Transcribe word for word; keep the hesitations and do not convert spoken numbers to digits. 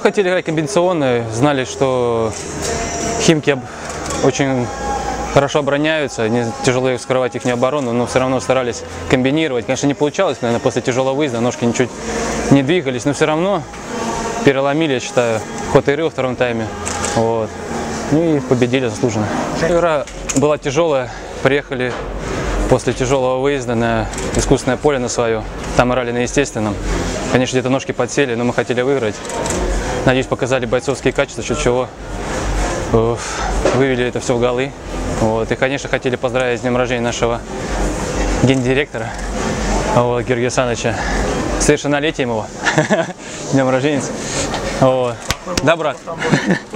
хотели играть комбинационно, знали, что Химки очень хорошо обороняются, не, тяжело их вскрывать их оборону, но все равно старались комбинировать. Конечно, не получалось, наверное, после тяжелого выезда ножки ничуть не двигались, но все равно переломили, я считаю, ход игры во втором тайме. Вот. Ну и победили заслуженно. Игра была тяжелая, приехали после тяжелого выезда на искусственное поле на свое. Там играли на естественном. Конечно, где-то ножки подсели, но мы хотели выиграть. Надеюсь, показали бойцовские качества, за счет чего вывели это все в голы. Вот. И, конечно, хотели поздравить с днем рождения нашего гендиректора вот, Георгия Саныча. Совершеннолетием его. Днем рождения. Вот. Да, брат.